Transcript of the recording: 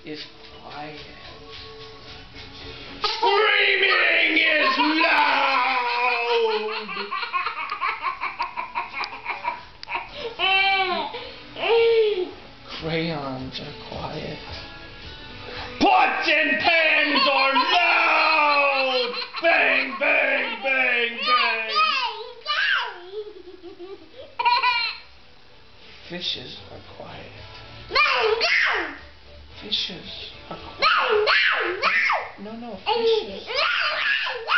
is quiet. Screaming is loud. Crayons are quiet. Pots and pans are loud. Bang, bang, bang, bang. Fishes are quiet. Fishes are quiet. No, fishes.